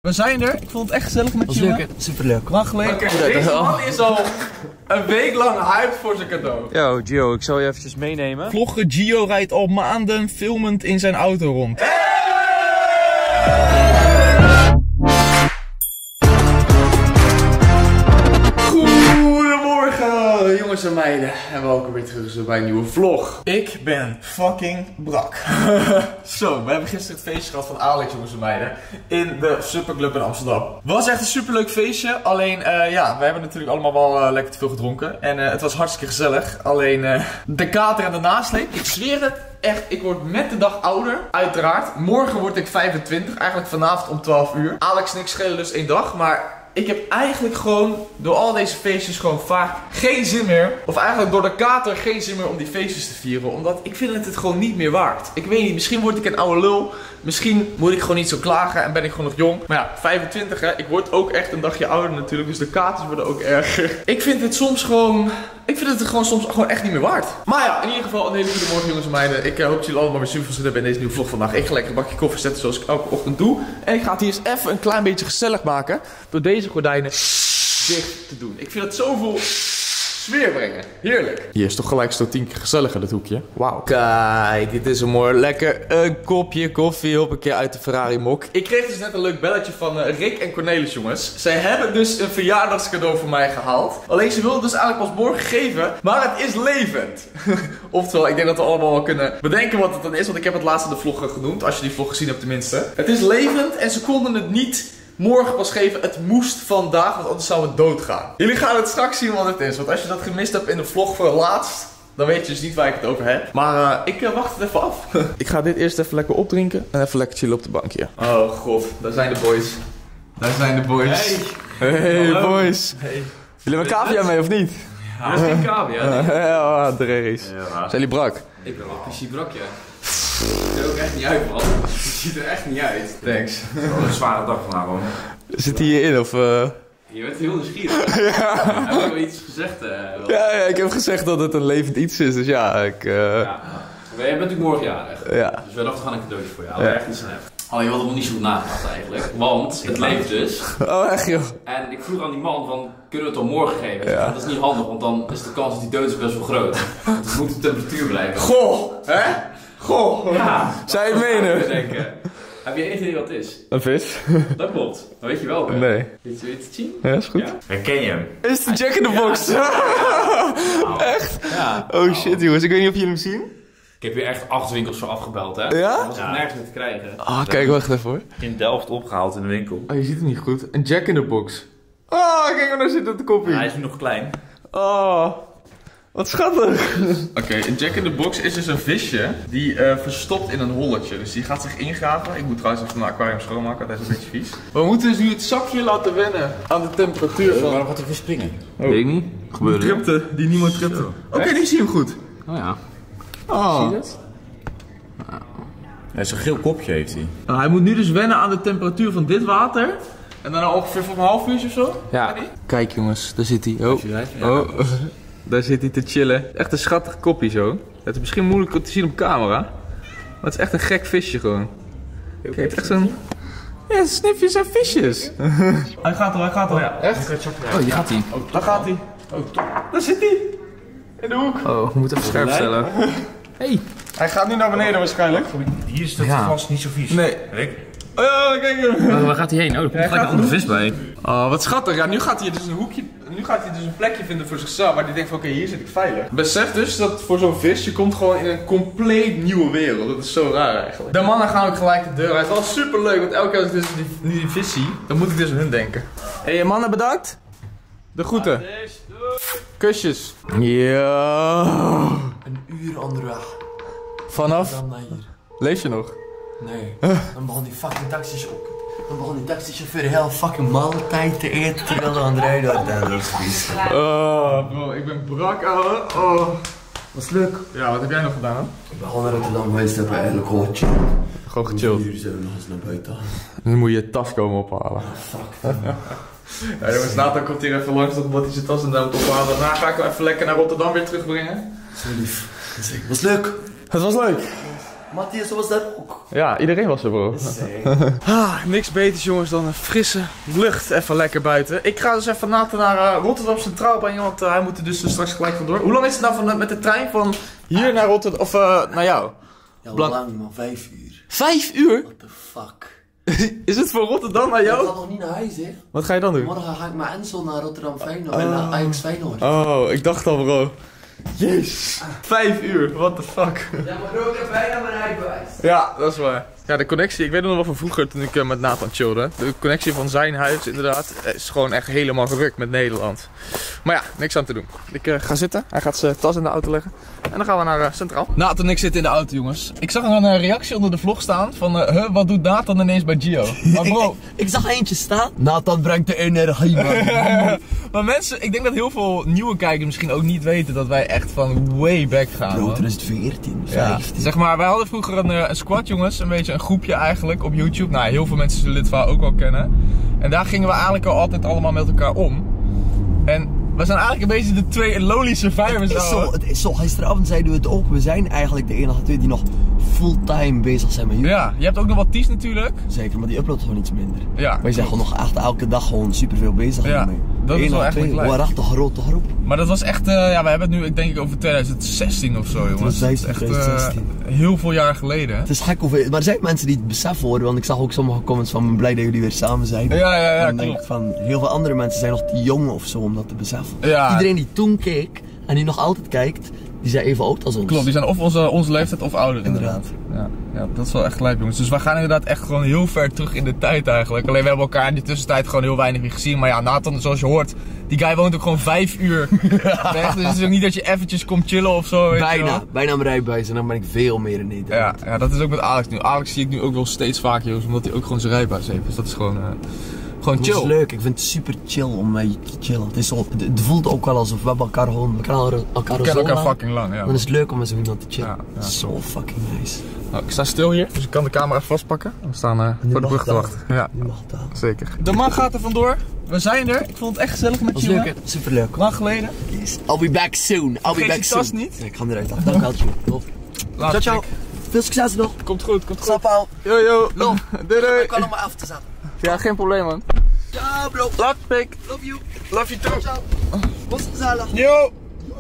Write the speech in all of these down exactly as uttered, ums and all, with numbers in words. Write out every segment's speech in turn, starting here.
We zijn er. Ik vond het echt gezellig met je. Leuk, superleuk. Lang geleden. Oké, okay, deze man is al een week lang hyped voor zijn cadeau. Yo, Gio, ik zal je eventjes meenemen. Vlogger Gio rijdt al maanden filmend in zijn auto rond. Hey! Goedemorgen jongens en meiden en welkom weer terug bij een nieuwe vlog. Ik ben fucking brak. Zo, we hebben gisteren het feestje gehad van Alex jongens en meiden in de Superclub in Amsterdam. Het was echt een superleuk feestje, alleen uh, ja, we hebben natuurlijk allemaal wel uh, lekker te veel gedronken. En uh, het was hartstikke gezellig, alleen uh, de kater en de nasleep, ik zweer het. Echt, ik word met de dag ouder, uiteraard. Morgen word ik vijfentwintig, eigenlijk vanavond om twaalf uur. Alex en ik schelen dus één dag, maar ik heb eigenlijk gewoon door al deze feestjes gewoon vaak geen zin meer. Of eigenlijk door de kater geen zin meer om die feestjes te vieren. Omdat ik vind het het gewoon niet meer waard. Ik weet niet, misschien word ik een oude lul. Misschien moet ik gewoon niet zo klagen en ben ik gewoon nog jong. Maar ja, vijfentwintig hè, ik word ook echt een dagje ouder natuurlijk. Dus de katers worden ook erger. Ik vind het soms gewoon... Ik vind het gewoon soms gewoon echt niet meer waard. Maar ja, in ieder geval een hele goede morgen jongens en meiden. Ik uh, hoop dat jullie allemaal weer super veel zin hebben in deze nieuwe vlog vandaag. Ik ga lekker een bakje koffie zetten zoals ik elke ochtend doe. En ik ga het hier eens even een klein beetje gezellig maken. Door deze gordijnen dicht te doen. Ik vind het zoveel sfeer brengen. Heerlijk. Hier is toch gelijk zo tien keer gezelliger dit hoekje. Wauw. Kijk, dit is een mooi lekker een kopje koffie op een keer uit de Ferrari mok. Ik kreeg dus net een leuk belletje van uh, Rick en Cornelis jongens. Zij hebben dus een verjaardagscadeau voor mij gehaald. Alleen ze wilden dus eigenlijk pas morgen geven. Maar het is levend. Oftewel, ik denk dat we allemaal wel kunnen bedenken wat het dan is. Want ik heb het laatst in de vlog genoemd. Als je die vlog gezien hebt tenminste. Het is levend en ze konden het niet morgen pas geven. Het moest vandaag, want anders zou het doodgaan. Jullie gaan het straks zien wat het is. Want als je dat gemist hebt in de vlog voor laatst, dan weet je dus niet waar ik het over heb. Maar uh, ik uh, wacht het even af. Ik ga dit eerst even lekker opdrinken. En even lekker chillen op de bankje. Oh god, daar zijn de boys. Daar zijn de boys. Hey, hey boys. Hey. Jullie hebben een cavia mee of niet? Ja, dat is geen cavia. Ja, Drees. Ja. Zijn jullie brak? Ik ben wel een precies brak, ja. Het ziet er ook echt niet uit, man. Het ziet er echt niet uit. Thanks. Het is wel een zware dag vandaag, man. Zit hij hierin of... Uh... Je bent heel nieuwsgierig. Ja. Heb je wel iets gezegd? Uh, ja, ja, ik heb gezegd dat het een levend iets is, dus ja, ik... Uh... Ja. Maar jij bent natuurlijk morgen jarig. Ja. Dus wij dachten, we gaan een cadeautje voor je halen. Ja. Echt niet snel. Oh, je had er nog niet zo goed nagedacht eigenlijk. Want het leeft dus. Oh, echt joh. En ik vroeg aan die man van, kunnen we het dan morgen geven? Ja. Dat is niet handig, want dan is de kans dat hij dood is best wel groot. Want het moet de temperatuur blijven. Goh, hè? Goh. Ja. Zou je het menen? Denken. Heb je enig idee wat het is? Een vis. Dat klopt. Maar weet je wel, hè? Nee. Weet je het zien? Ja, is goed. Ja? Herken je hem? Is de Jack in the Box? Ja. Echt? Ja. Oh shit jongens, ik weet niet of jullie hem zien. Ik heb hier echt acht winkels voor afgebeld, hè? Ja? Dat was ja. nergens meer te krijgen. Ah, oh, kijk, wacht even hoor. In Delft opgehaald in de winkel. Oh, je ziet hem niet goed. Een Jack in the Box. Oh, kijk maar, daar zit het koppie. Ja, hij is nu nog klein. Oh, wat schattig. Oké, okay, een Jack in the Box is dus een visje die uh, verstopt in een holletje. Dus die gaat zich ingraven. Ik moet trouwens even mijn aquarium schoonmaken, dat is een beetje vies. We moeten dus nu het zakje laten wennen aan de temperatuur van... Waarom gaat hij vis springen? Oh. Weet ik niet. Gebeurde. Die tripte, die niemand tripte. Oké, okay, die zie je hem goed. Oh ja. Oh. Zie je dat? Hij is een geel kopje heeft hij. Nou, hij moet nu dus wennen aan de temperatuur van dit water. En dan ongeveer voor een half uur of zo. Ja. Kijk jongens, daar zit hij. Oh. Oh. Daar zit hij te chillen. Echt een schattig koppie zo. Het is misschien moeilijk te zien op camera. Maar het is echt een gek visje gewoon. Kijk, het is echt zo'n... Ja, snifjes en visjes. Hij gaat al, hij gaat al. Oh, ja. Echt? Oh, hier gaat hij. Oh, daar gaat hij. Oh, top. Daar zit hij. In de hoek. Oh, we moeten even scherp stellen. Hey. Hij gaat nu naar beneden waarschijnlijk. Hier is het ja. vast niet zo vies. Nee. Rick? Oh ja, kijk hem. Oh, waar gaat hij heen? Oh, er komt gelijk een andere vis bij. Oh, wat schattig. Ja, nu gaat hij dus een hoekje, nu gaat hij dus een plekje vinden voor zichzelf. Waar hij denkt van oké, okay, hier zit ik veilig. Besef dus dat voor zo'n vis, je komt gewoon in een compleet nieuwe wereld. Dat is zo raar eigenlijk. De mannen gaan ook gelijk de deur uit. Het is wel super leuk, want elke keer als ik dus die, nu die vis zie, dan moet ik dus aan hun denken. Hé hey, mannen, bedankt. De groeten. Kusjes. Ja. Een uur onderweg. Vanaf? Dan naar hier. Leef je nog? Nee. Dan begon die fucking taxichauffeur. Dan begon die taxichauffeur de hele fucking maaltijd te eten terwijl we aan het rijden waren. Dat is vies. Oh bro, ik ben brak ouwe. Oh. Was leuk. Ja, wat heb jij nog gedaan? Ik ben gewoon naar Rotterdam geweest, heb eigenlijk gewoon gechillt. Gewoon gechilled. Vier uur zijn we nog eens naar buiten. Dan moet je je tas komen ophalen. Oh, fuck. Ja, jongens, Nathan komt hier even langs omdat hij zijn tas en moet ophalen. Daarna ga ik hem even lekker naar Rotterdam weer terugbrengen. Zo lief. Was leuk. Het was leuk. Matthias was daar ook. Ja, iedereen was er, bro. Ah, niks beters, jongens, dan een frisse lucht. Even lekker buiten. Ik ga dus even later naar uh, Rotterdam Centraal brengen, want uh, hij moet er dus uh, straks gelijk vandoor. Hoe lang is het nou van, uh, met de trein van hier naar Rotterdam, of uh, naar jou? Ja, Blank. lang man, vijf uur. Vijf uur? What the fuck? Is het van Rotterdam naar Ik jou? ga nog niet naar huis, hè. Wat ga je dan doen? Morgen ga ik met Enzo naar Rotterdam Feyenoord. Oh. En naar Ajax Feyenoord. Oh, ik dacht al, bro. Jeez. Vijf uur, what the fuck. Ja, maar bro, ik heb bijna mijn rijbewijs. Ja, dat is waar. Ja, de connectie, ik weet nog wel van vroeger toen ik uh, met Nathan chillde. De connectie van zijn huis inderdaad is gewoon echt helemaal gerukt met Nederland. Maar ja, niks aan te doen. Ik uh, ga zitten, hij gaat zijn tas in de auto leggen. En dan gaan we naar uh, Centraal. Nathan en ik zitten in de auto, jongens. Ik zag een uh, reactie onder de vlog staan van, uh, huh, wat doet Nathan ineens bij Gio? Maar bro... ik, ik zag eentje staan. Nathan brengt de energie, man. Maar mensen, ik denk dat heel veel nieuwe kijkers misschien ook niet weten dat wij echt van way back gaan. Bro, man. toen is het veertien, Ja, vijftien. zeg maar, wij hadden vroeger een, een squad, jongens, een beetje een groepje eigenlijk op YouTube. Nou, heel veel mensen zullen dit verhaal ook wel kennen. En daar gingen we eigenlijk al altijd allemaal met elkaar om. En we zijn eigenlijk een beetje de twee lonely survivors. Het is zo, het is zo, gisteravond zeiden we het ook. We zijn eigenlijk de enige twee die nog fulltime bezig zijn met YouTube. Ja, je hebt ook nog wat Ties natuurlijk. Zeker, maar die uploadt gewoon iets minder. Ja, Wij zijn gewoon nog echt elke dag gewoon superveel bezig Ja, hiermee. dat is Eén wel of echt twee. een klein. We waren echt een grote groep. Maar dat was echt, uh, ja, we hebben het nu, ik denk ik over twintig zestien of zo, jongens. twintig zestien, Echt uh, twintig zestien. heel veel jaar geleden. Hè? Het is gek hoeveel, maar er zijn mensen die het beseffen hoor, want ik zag ook sommige comments van, ben blij dat jullie weer samen zijn. Ja, ja, ja, en dan denk klopt. ik van, heel veel andere mensen zijn nog te jong of zo om dat te beseffen. Ja. Iedereen die toen keek en die nog altijd kijkt, die zijn even oud als ons. Klopt, die zijn of onze, onze leeftijd of ouder inderdaad. Inderdaad. Ja, ja, dat is wel echt lijp, jongens. Dus we gaan inderdaad echt gewoon heel ver terug in de tijd eigenlijk. Alleen we hebben elkaar in die tussentijd gewoon heel weinig meer gezien. Maar ja, Nathan, zoals je hoort, die guy woont ook gewoon vijf uur weg. Dus het is ook niet dat je eventjes komt chillen of zo. Weet je Bijna, wel. bijna mijn rijbewijs en dan ben ik veel meer in Nederland. Ja, ja, dat is ook met Alex nu. Alex zie ik nu ook wel steeds vaker, jongens, omdat hij ook gewoon zijn rijbewijs heeft. Dus dat is gewoon, uh, gewoon Het is chill. leuk, ik vind het super chill om mee te chillen. Het, is zo, het, het voelt ook wel alsof we hebben elkaar gewoon, we kennen elkaar, elkaar We zo kennen elkaar lang. fucking lang, ja. Dan is het leuk om met zo iemand te chillen. Ja, ja. Zo fucking nice. Nou, ik sta stil hier, dus ik kan de camera even vastpakken. We staan uh, voor de brug te wachten. Ja, Nu mag het aan. zeker. De man gaat er vandoor. We zijn er. Ik vond het echt gezellig met Dat je. is leuk, hè? Super leuk. Lang geleden. Yes. I'll be back soon. I'll be Vergeet back je soon. tas niet. Ja, ik ga hem eruit af. Dank je wel, Tof. Later, Ciao, ciao. Nick. Veel succes nog. Komt goed, komt goed. Sapau. Yo, yo. Love. Doei, doei. Ik kan hem maar af te zetten. Ja, geen probleem, man. Ciao, bro. Laat, pik. Love you. Love you too. Ciao. Was gezellig. Yo.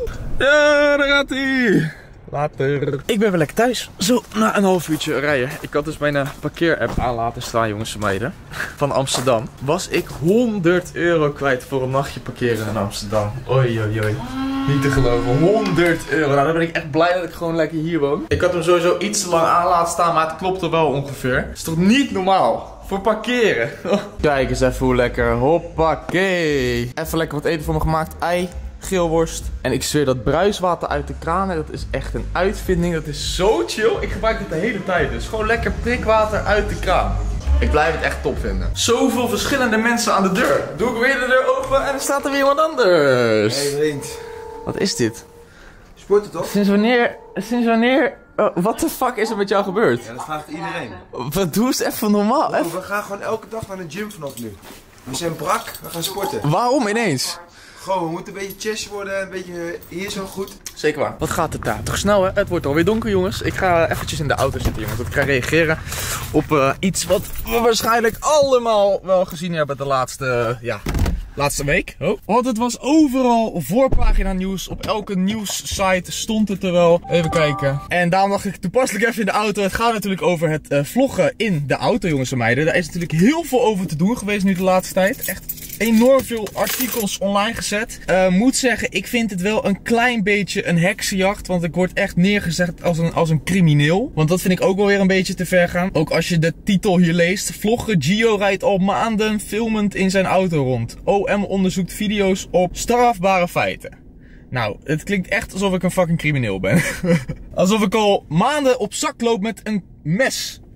Ja, daar gaat hij. Later. Ik ben weer lekker thuis. Zo, na een half uurtje rijden. Ik had dus mijn uh, parkeerapp aan laten staan, jongens en meiden. Van Amsterdam. Was ik honderd euro kwijt voor een nachtje parkeren in Amsterdam. Oei, oei, oei. Niet te geloven. honderd euro. Nou, dan ben ik echt blij dat ik gewoon lekker hier woon. Ik had hem sowieso iets te lang aan laten staan, maar het klopte wel ongeveer. Het is toch niet normaal? Voor parkeren. Kijk eens even hoe lekker. Hoppakee. Even lekker wat eten voor me gemaakt. Ei. Geelworst. En ik zweer dat bruiswater uit de kraan, dat is echt een uitvinding. Dat is zo chill. Ik gebruik het de hele tijd. Dus gewoon lekker prikwater uit de kraan. Ik blijf het echt top vinden. Zoveel verschillende mensen aan de deur. Doe ik weer de deur open en er staat er weer iemand anders. Hey vriend, Wat is dit? sporten toch? Sinds wanneer... Sinds wanneer... Oh, wat de fuck is er met jou gebeurd? Ja, dat vraagt iedereen. Wat doe eens even normaal. Bro, Even. we gaan gewoon elke dag naar de gym vanaf nu. We zijn brak, we gaan sporten. Waarom ineens? Gewoon, we moeten een beetje chest worden, een beetje hier zo goed. Zeker waar. Wat gaat het daar? Toch snel hè? Het wordt alweer donker jongens. Ik ga eventjes in de auto zitten jongens. Dat ik ga reageren op uh, iets wat we waarschijnlijk allemaal wel gezien hebben de laatste, ja, laatste week. Oh. Want het was overal voorpagina nieuws. Op elke nieuwssite stond het er wel. Even kijken. En daarom dacht ik toepasselijk even in de auto. Het gaat natuurlijk over het uh, vloggen in de auto jongens en meiden. Daar is natuurlijk heel veel over te doen geweest nu de laatste tijd. Echt enorm veel artikels online gezet. Uh, moet zeggen, ik vind het wel een klein beetje een heksenjacht. Want ik word echt neergezet als een, als een crimineel. Want dat vind ik ook wel weer een beetje te ver gaan. Ook als je de titel hier leest. Vlogger Gio rijdt al maanden filmend in zijn auto rond. O M onderzoekt video's op strafbare feiten. Nou, het klinkt echt alsof ik een fucking crimineel ben. Alsof ik al maanden op zak loop met een mes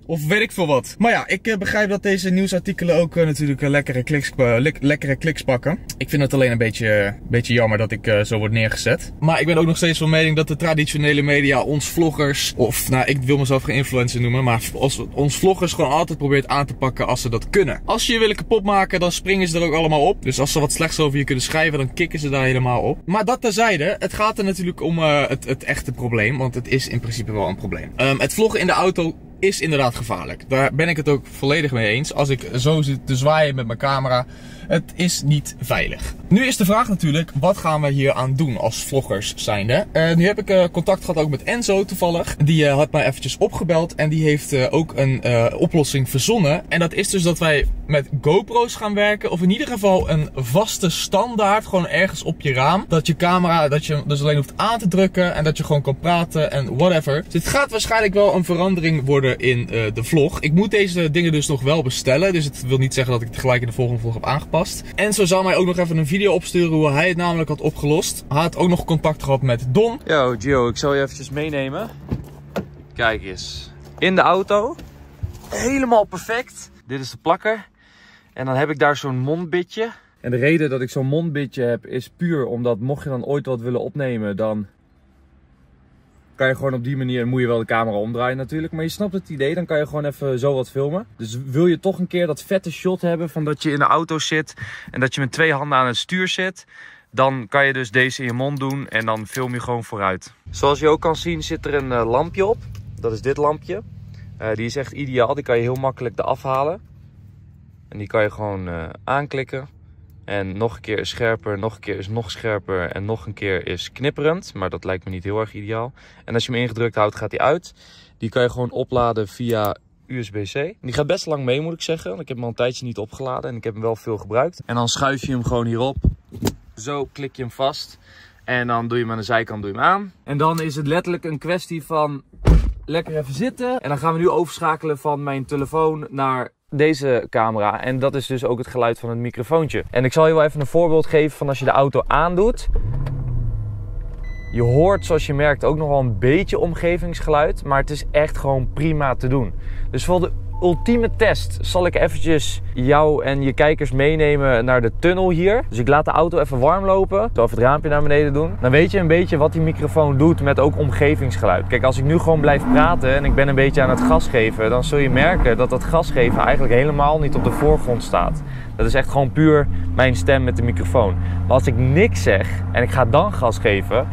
Of weet ik veel wat. Maar ja, ik uh, begrijp dat deze nieuwsartikelen ook uh, natuurlijk uh, lekkere, kliks, uh, le lekkere kliks pakken. Ik vind het alleen een beetje, uh, beetje jammer dat ik uh, zo word neergezet. Maar ik ben ook nog steeds van mening dat de traditionele media ons vloggers, of nou, ik wil mezelf geen influencer noemen, maar als, ons vloggers gewoon altijd probeert aan te pakken als ze dat kunnen. Als je je willen kapot maken, dan springen ze er ook allemaal op. Dus als ze wat slechts over je kunnen schrijven, dan kicken ze daar helemaal op. Maar dat terzijde, het gaat er natuurlijk om uh, het, het echte probleem, want het is in principe wel een probleem. Um, het vloggen in de auto is inderdaad gevaarlijk. Daar ben ik het ook volledig mee eens. Als ik zo zit te zwaaien met mijn camera, het is niet veilig. Nu is de vraag natuurlijk, wat gaan we hier aan doen als vloggers zijnde? Uh, nu heb ik uh, contact gehad ook met Enzo toevallig. Die uh, had mij eventjes opgebeld en die heeft uh, ook een uh, oplossing verzonnen. En dat is dus dat wij met GoPro's gaan werken, of in ieder geval een vaste standaard, gewoon ergens op je raam. Dat je camera, dat je dus alleen hoeft aan te drukken en dat je gewoon kan praten en whatever. Dus het gaat waarschijnlijk wel een verandering worden in uh, de vlog. Ik moet deze dingen dus nog wel bestellen, dus het wil niet zeggen dat ik het gelijk in de volgende vlog heb aangepast. En zo zou mij ook nog even een video opsturen hoe hij het namelijk had opgelost. Hij had ook nog contact gehad met Don. Yo Gio, ik zal je eventjes meenemen. Kijk eens. In de auto. Helemaal perfect. Dit is de plakker. En dan heb ik daar zo'n mondbitje. En de reden dat ik zo'n mondbitje heb is puur omdat mocht je dan ooit wat willen opnemen, dan kan je gewoon op die manier, moet je wel de camera omdraaien natuurlijk, maar je snapt het idee, dan kan je gewoon even zo wat filmen. Dus wil je toch een keer dat vette shot hebben van dat je in de auto zit en dat je met twee handen aan het stuur zit, dan kan je dus deze in je mond doen en dan film je gewoon vooruit. Zoals je ook kan zien zit er een uh, lampje op, dat is dit lampje. Uh, die is echt ideaal, die kan je heel makkelijk eraf halen. En die kan je gewoon uh, aanklikken. En nog een keer is scherper, nog een keer is nog scherper en nog een keer is knipperend. Maar dat lijkt me niet heel erg ideaal. En als je hem ingedrukt houdt, gaat hij uit. Die kan je gewoon opladen via U S B C. Die gaat best lang mee, moet ik zeggen. Ik heb hem al een tijdje niet opgeladen en ik heb hem wel veel gebruikt. En dan schuif je hem gewoon hierop. Zo klik je hem vast. En dan doe je hem aan de zijkant doe je hem aan. En dan is het letterlijk een kwestie van lekker even zitten. En dan gaan we nu overschakelen van mijn telefoon naar deze camera. En dat is dus ook het geluid van het microfoontje. En ik zal je wel even een voorbeeld geven van als je de auto aandoet. Je hoort, zoals je merkt, ook nog wel een beetje omgevingsgeluid. Maar het is echt gewoon prima te doen. Dus voor de ultieme test zal ik eventjes jou en je kijkers meenemen naar de tunnel hier. Dus ik laat de auto even warm lopen. Ik zal even het raampje naar beneden doen. Dan weet je een beetje wat die microfoon doet met ook omgevingsgeluid. Kijk, als ik nu gewoon blijf praten en ik ben een beetje aan het gas geven, dan zul je merken dat dat gasgeven eigenlijk helemaal niet op de voorgrond staat. Dat is echt gewoon puur mijn stem met de microfoon. Maar als ik niks zeg en ik ga dan gas geven,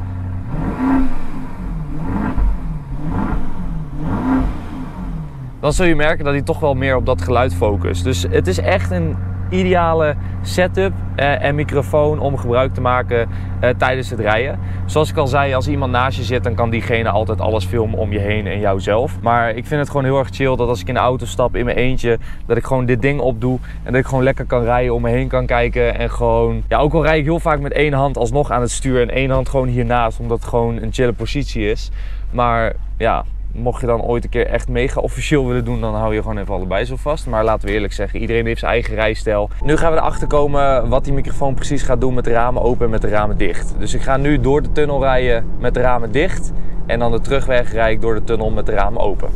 dan zul je merken dat hij toch wel meer op dat geluid focust. Dus het is echt een ideale setup eh, en microfoon om gebruik te maken eh, tijdens het rijden. Zoals ik al zei, als iemand naast je zit, dan kan diegene altijd alles filmen om je heen en jouzelf. Maar ik vind het gewoon heel erg chill dat als ik in de auto stap in mijn eentje, dat ik gewoon dit ding opdoe en dat ik gewoon lekker kan rijden, om me heen kan kijken en gewoon, ja, ook al rijd ik heel vaak met één hand alsnog aan het stuur en één hand gewoon hiernaast, omdat het gewoon een chille positie is. Maar ja, mocht je dan ooit een keer echt mega officieel willen doen, dan hou je gewoon even allebei zo vast. Maar laten we eerlijk zeggen, iedereen heeft zijn eigen rijstijl. Nu gaan we erachter komen wat die microfoon precies gaat doen met de ramen open en met de ramen dicht. Dus ik ga nu door de tunnel rijden met de ramen dicht. En dan de terugweg rijd ik door de tunnel met de ramen open.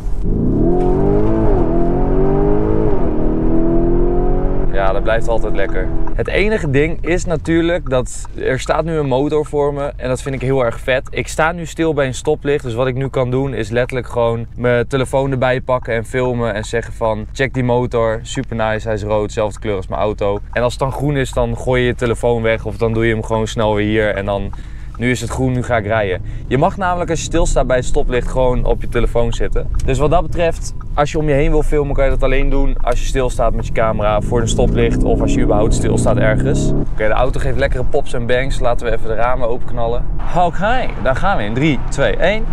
Ja, dat blijft altijd lekker. Het enige ding is natuurlijk dat er staat nu een motor voor me en dat vind ik heel erg vet. Ik sta nu stil bij een stoplicht, dus wat ik nu kan doen is letterlijk gewoon mijn telefoon erbij pakken en filmen en zeggen van check die motor, super nice, hij is rood, dezelfde kleur als mijn auto. En als het dan groen is, dan gooi je je telefoon weg of dan doe je hem gewoon snel weer hier en dan, nu is het groen, nu ga ik rijden. Je mag namelijk als je stilstaat bij het stoplicht gewoon op je telefoon zitten. Dus wat dat betreft, als je om je heen wil filmen, kan je dat alleen doen als je stilstaat met je camera voor een stoplicht of als je überhaupt stilstaat ergens. Oké, okay, de auto geeft lekkere pops en bangs. Laten we even de ramen openknallen. Oké, okay, daar gaan we in. drie, twee, één.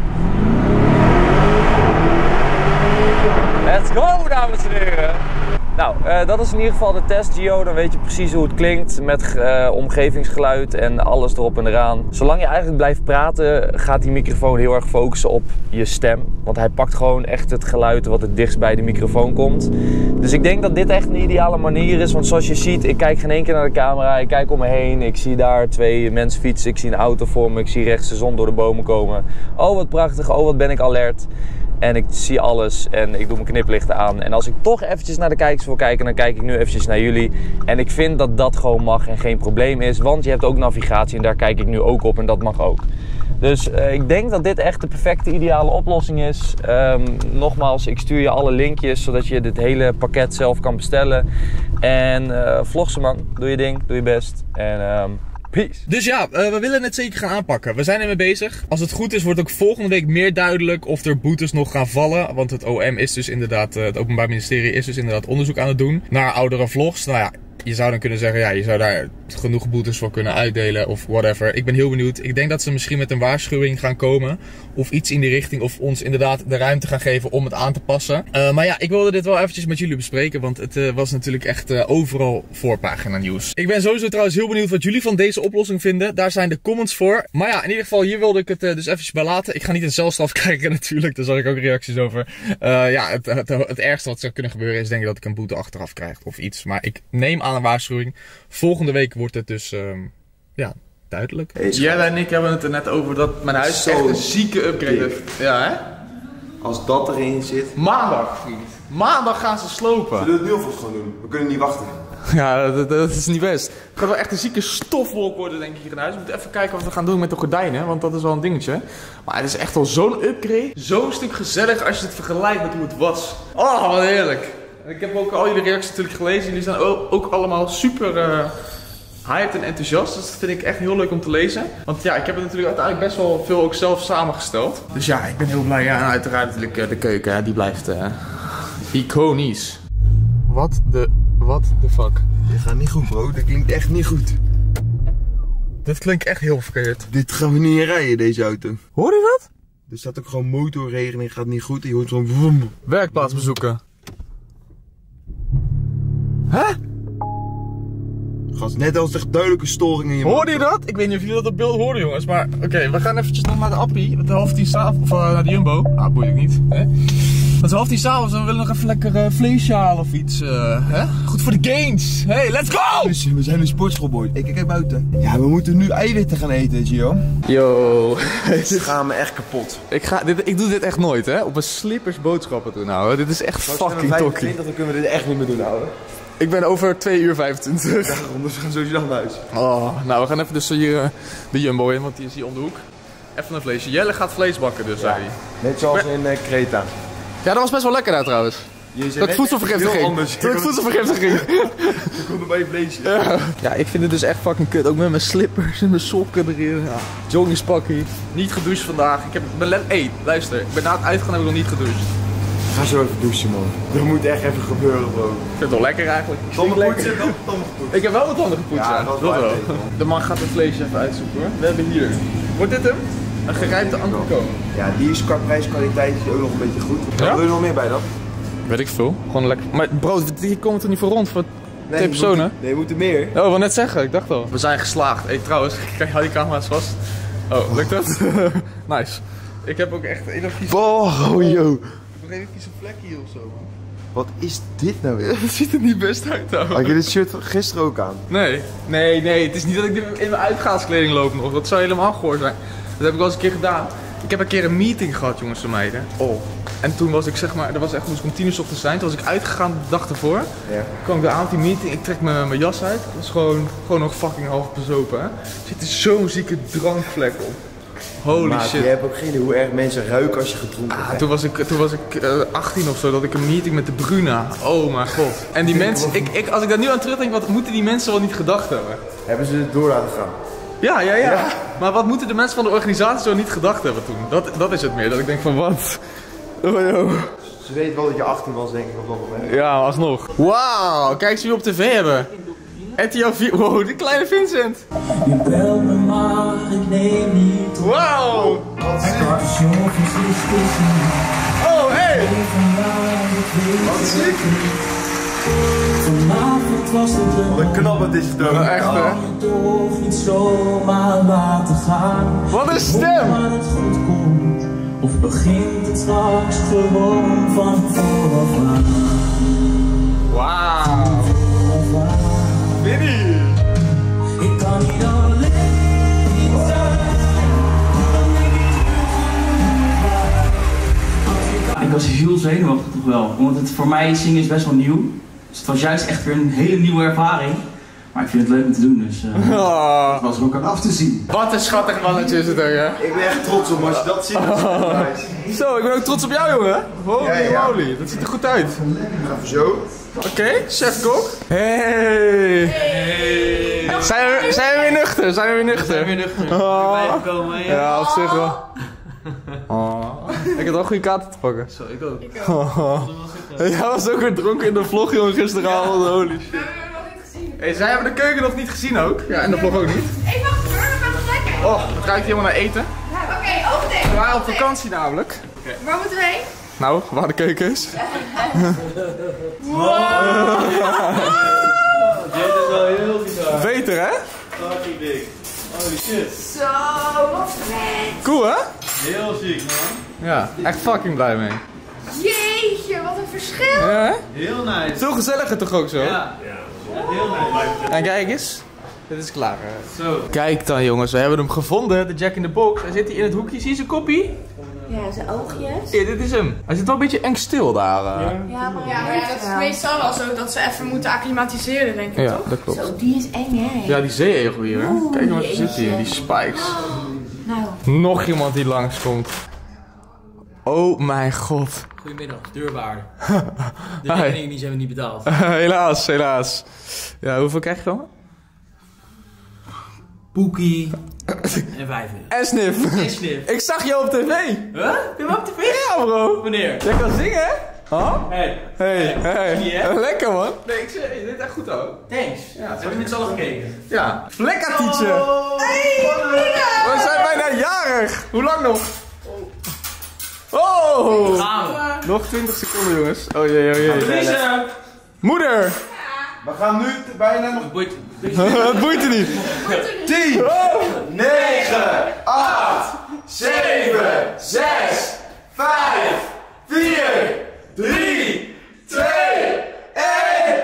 Let's go, dames en heren! Nou, uh, dat is in ieder geval de test, Gio. Dan weet je precies hoe het klinkt met uh, omgevingsgeluid en alles erop en eraan. Zolang je eigenlijk blijft praten, gaat die microfoon heel erg focussen op je stem. Want hij pakt gewoon echt het geluid wat het dichtst bij de microfoon komt. Dus ik denk dat dit echt een ideale manier is. Want zoals je ziet, ik kijk geen één keer naar de camera. Ik kijk om me heen. Ik zie daar twee mensen fietsen. Ik zie een auto voor me. Ik zie rechts de zon door de bomen komen. Oh, wat prachtig. Oh, wat ben ik alert. En ik zie alles en ik doe mijn kniplichten aan. En als ik toch eventjes naar de kijkers wil kijken, dan kijk ik nu eventjes naar jullie. En ik vind dat dat gewoon mag en geen probleem is. Want je hebt ook navigatie en daar kijk ik nu ook op en dat mag ook. Dus uh, ik denk dat dit echt de perfecte ideale oplossing is. Um, nogmaals, ik stuur je alle linkjes zodat je dit hele pakket zelf kan bestellen. En uh, vlog ze man, doe je ding, doe je best. En um, peace. Dus ja, uh, we willen het zeker gaan aanpakken. We zijn ermee bezig. Als het goed is, wordt ook volgende week meer duidelijk of er boetes nog gaan vallen. Want het O M is dus inderdaad, uh, het Openbaar Ministerie is dus inderdaad onderzoek aan het doen naar oudere vlogs. Nou ja, je zou dan kunnen zeggen, ja, je zou daar genoeg boetes voor kunnen uitdelen of whatever. Ik ben heel benieuwd. Ik denk dat ze misschien met een waarschuwing gaan komen. Of iets in die richting. Of ons inderdaad de ruimte gaan geven om het aan te passen. Uh, maar ja, ik wilde dit wel eventjes met jullie bespreken. Want het uh, was natuurlijk echt uh, overal voorpagina nieuws. Ik ben sowieso trouwens heel benieuwd wat jullie van deze oplossing vinden. Daar zijn de comments voor. Maar ja, in ieder geval, hier wilde ik het uh, dus eventjes bij laten. Ik ga niet een celstraf krijgen natuurlijk. Daar zag ik ook reacties over. Uh, ja, het, het, het ergste wat zou kunnen gebeuren is denk ik dat ik een boete achteraf krijg. Of iets. Maar ik neem aan een waarschuwing. Volgende week wordt het dus, um, ja, duidelijk. Hey, Jelle en ik hebben het er net over dat mijn huis Zo echt een zieke upgrade heeft. Ja, hè? Als dat erin zit. Maandag, vriend. Maandag gaan ze slopen. We willen het nu alvast gewoon doen. We kunnen niet wachten. Ja, dat, dat is niet best. Het gaat wel echt een zieke stofwolk worden, denk ik, hier in huis. We moeten even kijken wat we gaan doen met de gordijnen, want dat is wel een dingetje. Maar het is echt wel zo'n upgrade. Zo'n stuk gezellig als je het vergelijkt met hoe het was. Oh, wat heerlijk. Ik heb ook al jullie reacties natuurlijk gelezen. Jullie zijn ook allemaal super uh, hyped en enthousiast. Dus dat vind ik echt heel leuk om te lezen. Want ja, ik heb het natuurlijk uiteindelijk best wel veel ook zelf samengesteld. Dus ja, ik ben heel blij. Ja, en uiteraard natuurlijk uh, de keuken, hè, die blijft uh, iconisch. Wat de, what the fuck? Dit gaat niet goed, bro. Dit klinkt echt niet goed. Dit klinkt echt heel verkeerd. Dit gaan we niet in rijden, deze auto. Hoor je dat? Er staat ook gewoon motorregeling, gaat niet goed. Je hoort zo'n vroom. Werkplaats bezoeken. Hè? Gast, net als echt duidelijke storing in je Hoorde je dat? Ik weet niet of jullie dat op beeld horen, jongens. Maar oké, okay, we gaan eventjes nog naar de Appie. Met de half tien s'avonds. Of uh, naar de Jumbo. Ah, boeit ik niet. Hè? Het is half tien s'avonds en we willen nog even lekker uh, vleesje halen of iets. Uh, hè? Goed voor de gains. Hey, let's go! Dus, we zijn een sportschoolboy. Ik kijk buiten. Ja, we moeten nu eiwitten gaan eten, Gio. Yo. Dit gaat me echt kapot. Ik, ga, dit, ik doe dit echt nooit, hè. Op een slippers boodschappen doen, nou. Dit is echt fucking tokkie. Dan kunnen we dit echt niet meer doen, houden. Ik ben over twee uur vijfentwintig. Ja, dus we gaan sowieso naar huis. Oh, nou, we gaan even dus hier uh, de Jumbo in, want die is hier om de hoek. Even een vleesje. Jelle gaat vlees bakken, dus, zei hij. Net zoals in uh, Kreta. Ja, dat was best wel lekker daar trouwens. Dat voedselvergiftiging. Dat voedselvergiftiging. Ik kom erbij vleesje. Ja. Ja, ik vind het dus echt fucking kut. Ook met mijn slippers en mijn sokken erin. Ja. Jogginspakkie. Niet gedoucht vandaag. Ik heb, ben hey, luister. Ik ben na het uitgaan heb ik nog niet gedoucht. Ga zo even douchen, man. Dat moet echt even gebeuren, bro. Ik vind het wel lekker eigenlijk. Tanden poetsen, dan tanden poetsen. Ik heb wel wat tanden gepoetst, ja. Ja, dat, dat wel. wel. De man gaat het vleesje even uitzoeken, hoor. We hebben hier. Wordt dit hem? Een gerijpte ankerkoon. Ja, die is qua prijskwaliteit is ook nog een beetje goed. Ja? Wil je er nog meer bij dan? Weet ik veel. Gewoon lekker. Maar bro, hier komt het er niet voor rond voor nee, twee personen. Moeten, nee, we moeten meer. Oh, ik wil net zeggen. Ik dacht al. We zijn geslaagd. Hey, trouwens, kijk, hou die camera's vast. Oh, lukt dat? Nice. Ik heb ook echt een of vies... Oh, oh, yo. Nog even een vlekje hier of zo, man. Wat is dit nou weer? Het ziet er niet best uit, ouwe. Had je dit shirt gisteren ook aan? Nee. Nee, nee. Het is niet dat ik in mijn uitgaanskleding loop nog. Dat zou helemaal goor zijn. Dat heb ik wel eens een keer gedaan. Ik heb een keer een meeting gehad, jongens en meiden. Oh. En toen was ik zeg maar, dat was echt, moest ik om tien uur 's ochtends zijn. Toen was ik uitgegaan de dag ervoor. Ja. Kwam ik daar aan op die meeting, ik trek mijn jas uit. Dat was gewoon, gewoon nog fucking half bezopen, hè. Er zit er zo'n zieke drankvlek op. Holy maar shit. Je hebt ook geen idee hoe erg mensen ruiken als je gedronken ah, hebt. toen was ik, toen was ik uh, achttien of zo, dat ik een meeting met de Bruna. Oh mijn god. En die mensen, ik, ik, als ik daar nu aan terugdenk, wat moeten die mensen wel niet gedacht hebben? Hebben ze het door laten gaan? Ja, ja, ja, ja. Maar wat moeten de mensen van de organisatie zo niet gedacht hebben toen? Dat, dat is het meer, dat ik denk van wat? Oh, joh. Ze weten wel dat je achttien was, denk ik, op dat moment. Ja, alsnog. Wauw, kijk eens wie we op tv hebben. R T L vier, wow, die kleine Vincent. Je belt me maar, ik neem niet op. Wauw. Wat zie ik? Oh, hey. Wat zie ik? Vanavond was het druk. Wat een knappend is het ook. Ja, echt, hè? Kan je toch niet zomaar laten gaan? Wat een stem. Maar het goed komt. Of begint het straks gewoon van vooraf aan? Wauw. Vinnie. Ik kan niet alleen zijn. Dan denk ik nu van als ik wel. Want het, voor mij zingen is best wel nieuw. Dus het was juist echt weer een hele nieuwe ervaring. Maar ik vind het leuk om te doen, dus uh, Oh. Het was er ook aan af te zien. Wat een schattig mannetje is het ook, hè? Ik ben echt trots op als je dat ziet. Dat is nice. Zo, ik ben ook trots op jou, jongen. Holy Ja, ja. moly, dat ziet er goed uit. Even zo. Oké, okay, chef kok. Hey. Hey. Zijn, we, zijn we weer nuchter? Zijn we weer nuchter? zijn weer nuchter. Oh. Bijgekomen, ja. Ja, op zich wel. Oh. Ik had wel goede kaarten te pakken. Zo, ik ook. Ik ook. Oh. Jij was ook weer dronken in de vlog, jongen, gisteravond. Holy shit. Hey, zij hebben de keuken nog niet gezien ook. Ja, en de vlog ook niet. Hey, wacht, hoor, we gaan lekker. Oh, dan ga ik helemaal naar eten. Oké, okay, oogdicht. We waren op vakantie namelijk. Okay. Waar moeten we heen? Nou, waar de keuken is. Wow! Dit is wel heel bizar. Beter, hè? Fucking dik. Holy shit. Zo, wat vet. Cool, hè? Heel ziek, man. Ja, echt fucking blij mee. Jeetje, wat een verschil. Ja, hè? Heel nice. Veel gezelliger toch ook zo? Ja. Ja, heel nice. En kijk eens. Dit is klaar. Zo. Kijk dan, jongens. We hebben hem gevonden. De Jack in the Box. Hij zit hier in het hoekje. Zie je zijn koppie? Ja, zijn oogjes. Ja, dit is hem. Hij zit wel een beetje eng stil daar. Uh. Ja, maar, ja, maar ja, dat is meestal wel zo dat ze even moeten acclimatiseren, denk ik, Ja, toch? dat klopt. Zo, die is eng, hè? Ja, die zeeegel hier. Hè? Oeh, Kijk maar, wat jeetje. zit hier. Die spikes. Nou. Nog iemand die langskomt. Oh mijn god. Goedemiddag, deurwaarder. De Hi. rekeningen die zijn we niet betaald. helaas, helaas. Ja, hoeveel krijg je van me? Poekie en vijf euro. En Snif. En Snif. Ik zag jou op tv. Huh? Ben je op tv? Ja, bro. Wanneer? Jij kan zingen, hè? Huh? Hey. Hey, hey. Zie je, hè? Lekker, man. Nee, ik zeg, je deed echt goed, hoor. Thanks. Ja, Hebben we met z'n allen gekeken? Ja. Lekker, Tietje. Oh, We zijn bijna jarig. Hoe lang nog? Oh! Gaan we. Nog twintig seconden, jongens. Oh jee, oh jee. Lisa. Moeder! We gaan nu te- bijna nog... Boeit. Het boeit er niet. tien, negen, acht, zeven, zes, vijf, vier, drie, twee, één.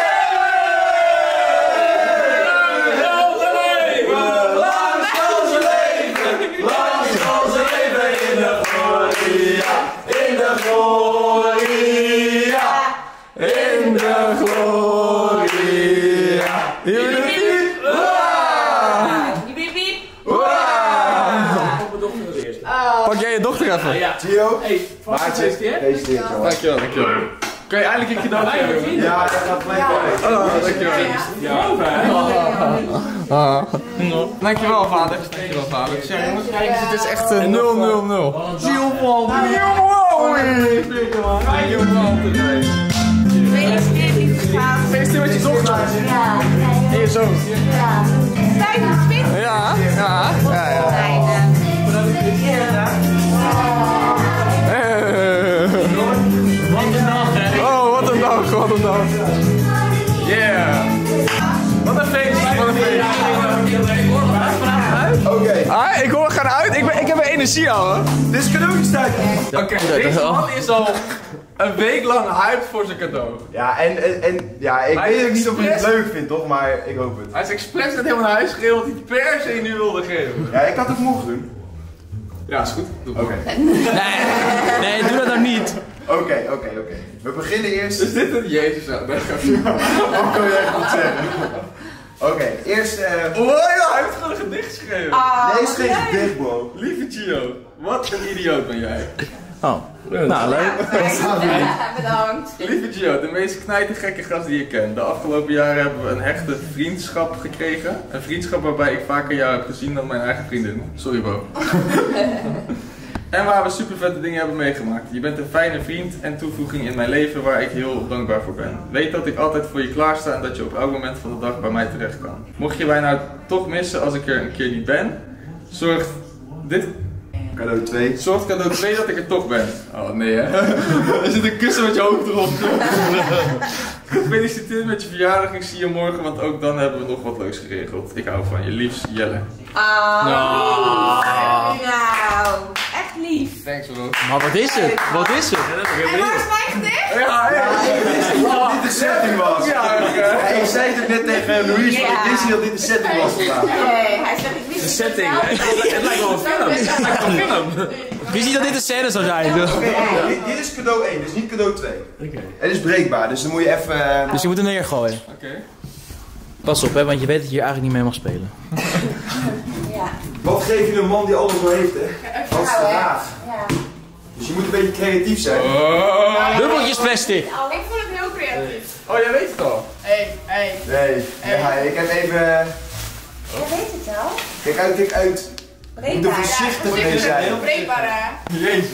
In de gloria. Hier de piep. Pak jij je dochter even? Ja. Gio, Hey, Maartje, gefeliciteerd jongen. Dankjewel, dankjewel. Kun je eindelijk een cadeau geven? Ja, dat gaat gelijk bij. Oh, dankjewel. Ah. Dankjewel, vader. Dankjewel, vader. Ik zeg, jongens, kijk eens, het is echt uh, nul nul nul. Gio Wald. Gio Wald. Gio Wald. Gefeliciteerd, lieve schat. Gefeliciteerd met je dochter. Ja. En je zoon. Ja. vijfentwintig. Ja, ja, ja, ja. Eh. Wat een dag, hè? Oh, wat een dag, wat een dag. Yeah. Wat een feest, wat een feest. Oké, Ah, ik hoor, we gaan uit. Ik, ben, ik heb weer energie al, hè. dit is cadeautjestijd. Oké, deze man is al een week lang hyped voor zijn cadeau. Ja, en, en, en ja, ik Maar weet ook niet of ik het expres- leuk vind, toch? Maar ik hoop het. Hij is expres net helemaal naar huis gereden, want hij per se nu wilde geven. Ja, ik had het mogen doen. Ja, is goed. Doe Oké, Nee, doe dat nou niet. oké, oké, oké. We beginnen eerst... Is dit een Jezus aan? Nee, Wat kan jij goed zeggen? Oké, eerst... eh oh, ja, hij heeft gewoon een gedicht geschreven. Lees geen gedicht, bro. Lieve Gio, wat een idioot ben jij. Oh, nou leuk. Bedankt. Lieve Gio, de meest knijtergekke gast die ik ken. De afgelopen jaren hebben we een hechte vriendschap gekregen. Een vriendschap waarbij ik vaker jou heb gezien dan mijn eigen vriendin. Sorry, Bo. En waar we super vette dingen hebben meegemaakt. Je bent een fijne vriend en toevoeging in mijn leven waar ik heel dankbaar voor ben. Weet dat ik altijd voor je klaarsta en dat je op elk moment van de dag bij mij terecht kan. Mocht je mij nou toch missen als ik er een keer niet ben, zorgt dit... Cadeau twee. Zorgt cadeau twee dat ik er toch ben. Oh nee, hè? Er zit een kussen met je hoofd erop. Gefeliciteerd met je verjaardag. Ik zie je morgen, want ook dan hebben we nog wat leuks geregeld. Ik hou van je. Liefst, Jelle. Ah, Nou. nou, echt lief. Thanks, bro. Maar wat is het? Wat is het? En waar is mijn gedicht? Ja, ja. Dat dit de setting was. Ja, Ja, ik zei het net tegen Louise, maar ik wist niet dat dit de setting was vandaag. Nee, hij zegt ik wist De niet setting, wat hè? Het lijkt wel een film. Het lijkt wel een film. wist niet dat dit een scène zou zijn. Oké, okay, dit, dit is cadeau één, dus niet cadeau twee. Okay. Het is breekbaar, dus dan moet je even... Uh... Dus je moet hem neergooien. Oké. Okay. Pas op, hè, want je weet dat je hier eigenlijk niet mee mag spelen. Ja. Wat geef je een man die alles wel heeft, hè? Wat is de raad? Ja. Dus je moet een beetje creatief zijn. Oh. Dubbeltjes plastic. Ik vond het heel creatief. Oh, jij weet het al? Hé, hé. Nee, hey. Ja, ik heb even... Jij weet het al? Kijk uit, kijk uit. Je moet er voorzichtig mee zijn. Heel breekbaar, hè? Jezus.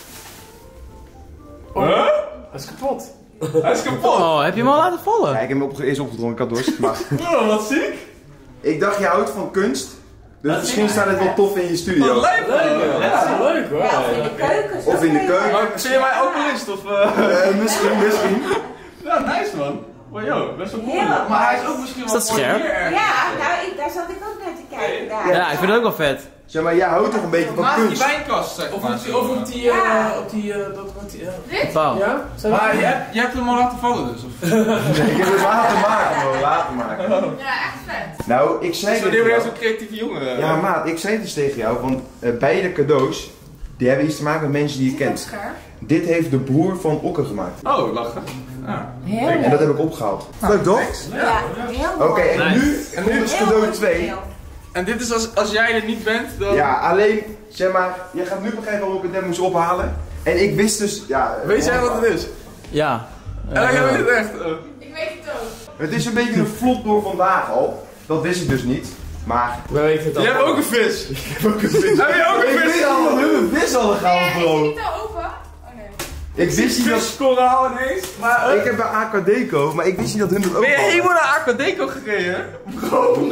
Oh. Huh? Hij is kapot. Hij is kapot. Oh, heb je hem al laten vallen? Ja, ik heb hem op, eerst opgedrongen, ik had dorst. Maar... Oh, wat ziek. Ik dacht, je houdt van kunst. Dus misschien staat het wel tof in je studio. Wat leuk, leuk, ja, leuk hoor. Ja, of in de keuken. Of in de keuken. Maar zie je mij ook een list? Of, uh... uh, misschien, misschien. Ja, nice man. Oh joh, best wel cool. Maar hij is ook misschien wel... Is dat scherp? Ja, nou, ik, daar zat ik ook naar te kijken. Daar. Ja, ik vind het ook wel vet. Zeg maar, jij houdt toch een beetje van Naast kunst? die wijnkast, zeg Of maar. op die, of op die, uh, Ja. op die, uh, dat, wat die, uh, Dit? Bouw. ja? Zijn Maar je hebt, je hebt hem al laten vallen dus? Of? Nee, ik heb het laten maken, bro. Laten maken. Ja, echt vet. Nou, ik zei Zo, dit die weer jou. zo'n creatieve jongen. Ja, maat, ik zei het dus tegen jou, want uh, beide cadeaus, die hebben iets te maken met mensen die je Is dat kent. scherp? Dit heeft de broer van Okke gemaakt. Oh, lachen. Ja. Heel En dat heb ik opgehaald. Leuk toch? Ja, heel Oké, mooi. en nu En komt nu dus Heel cadeau goed twee. gespeeld. En dit is als, als jij er niet bent, dan... Ja, alleen, zeg maar, je gaat nu begrijpen waarom ik het net moest ophalen. En ik wist dus, ja... Weet jij wat het is? Ja. En dan jij weet het echt. Oh. Ik weet het ook. Het is een beetje een vlot door vandaag al. Dat wist ik dus niet. Maar... We weten het al. Je hebt ook een vis. Ik heb ook een vis. Heb je ook een Ik vis? wist al dat hun een vis hadden Nee, gehaald, is die bro. niet al open? Oh nee. Ik wist niet dat... Viskoraal ineens. Maar... Uh, Ik heb bij A K Deco, maar ik wist niet dat hun dat ook ben je hadden. helemaal naar Aquadeco gereden? Bro.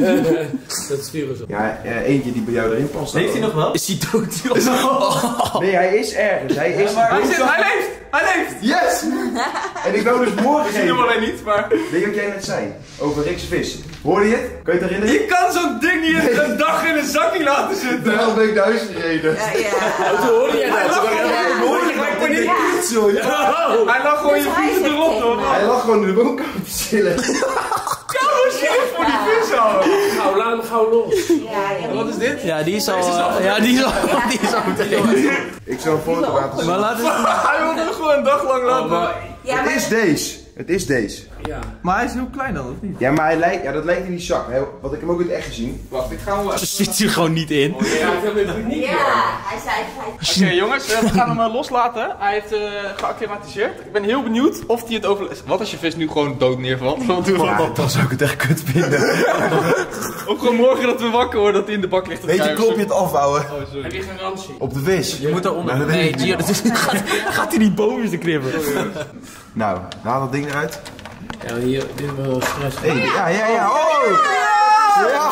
Dat sturen ze. Ja, ja, eentje die bij jou erin past. Heeft hij nog wel? Is hij dood, joh? Nee, hij is ergens. Hij is... Maar hij, zit, hij leeft! Hij leeft! Yes! En ik wou dus morgen Ik zie hem geven. alleen niet, maar... Weet je wat jij net zei? Over Rick's vis. Hoorde je het? Kan je het herinneren? Je kan zo'n ding niet een dag in een zakje laten zitten! Daarom ben ik naar huis gereden. Ja, ja. Toen hoorde jij Hij dat. lag gewoon Ja. in hoorde gelijk maar niet. Ja. Zo, ja. Hij lag gewoon Dus je hij voeten zegt erop, tegen hoor. mij. Hij lag gewoon in de woonkamer te chillen. Koude shit voor die vis houden! Gauw, laat hem gauw los. Ja, ja. Wat is dit? Ja, die is al... uh, ja, die is al... Die is al meteen. Ik zal een foto laten zien. Maar laat het... Hij wilde hem gewoon een dag lang laten. Ja, Het maar is deze. Het is deze. Ja. Maar hij is heel klein dan, of niet? Ja, maar hij lijkt, ja, dat lijkt in die zak. Hè? Want ik heb hem ook in het echt gezien. Wacht, ik ga hem wel Ze even... zit hier gewoon niet in. Ja, ik heb het niet. ja, hij zei hij. Oké jongens, eh, we gaan hem uh, loslaten. Hij heeft uh, geacclimatiseerd. Ik ben heel benieuwd of hij het overleeft. Wat als je vis nu gewoon dood neervalt? Wat doen we Ja, dan? dan zou ik het echt kut vinden. Of gewoon morgen dat we wakker worden dat hij in de bak ligt te Weet je, kijken. klop je het afhouden? Oh, sorry. Heb je garantie? Op de vis. Je moet daaronder... Nou, dat weet Nee, ik Gio, niet. dat is... Gaat, gaat hij die bomen te knippen? Nou, laat dat ding eruit. Ja, hier, dit is wel stress. Hey, ja, ja, ja. Oh! Ja!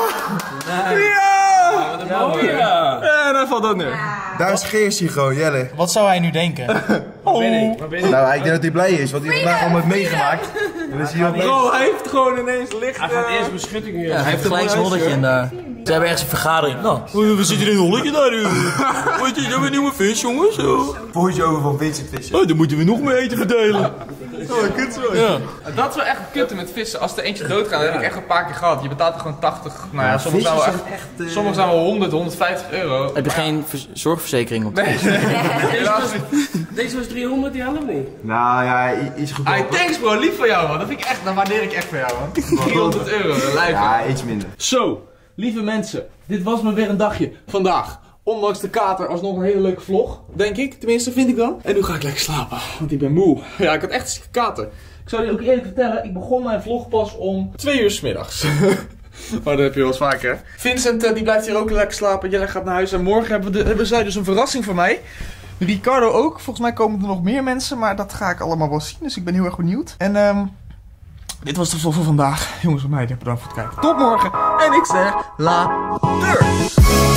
Ja! Oh ja. En hij valt ook neer. Daar is Geersie gewoon, Jelle. Wat zou hij nu denken? Waar ben ik? Waar ben ik? Nou, ik denk dat hij blij is, wat hij vandaag allemaal heeft meegemaakt. En dan zie je wat Bro, hij heeft gewoon ineens licht. Hij gaat eh, eerst beschutting hier. Ja, hij heeft gelijk zijn holletje in daar. Ze hebben ergens een vergadering. Nou, we zitten in een holletje daar nu. Weet je, dat hebben we nieuwe vis, jongens. Oh, Voice over van Vincent Visser. dan moeten we nog meer eten verdelen. Oh, kut zo. Ja. Dat is wel echt kutten met vissen. Als er eentje doodgaat, dat heb ik echt een paar keer gehad. Je betaalt er gewoon tachtig. Nou ja, sommige zijn wel echt. echt... Sommige zijn wel honderd, honderdvijftig euro. Heb je geen vers- zorgverzekering op? Nee, helaas niet. Deze was driehonderd, die hadden we niet. Nou ja, i- iets Hey, goedkoper. thanks bro, lief van jou man. Dat vind ik echt, dat waardeer ik echt van jou man. driehonderd euro, lijf. Ja, iets minder. Zo, lieve mensen, dit was me weer een dagje vandaag. Ondanks de kater alsnog een hele leuke vlog, denk ik. Tenminste, vind ik dan. En nu ga ik lekker slapen, want ik ben moe. Ja, ik had echt een zieke kater. Ik zou je ook eerlijk vertellen, ik begon mijn vlog pas om twee uur 's middags. Maar dat heb je wel eens vaker, hè. Vincent, uh, die blijft hier ook lekker slapen. Jelle gaat naar huis en morgen hebben, we de, hebben zij dus een verrassing voor mij. Ricardo ook. Volgens mij komen er nog meer mensen, maar dat ga ik allemaal wel zien. Dus ik ben heel erg benieuwd. En ehm... dit was de vlog van vandaag. Jongens en meiden, bedankt voor het kijken. Tot morgen. En ik zeg later.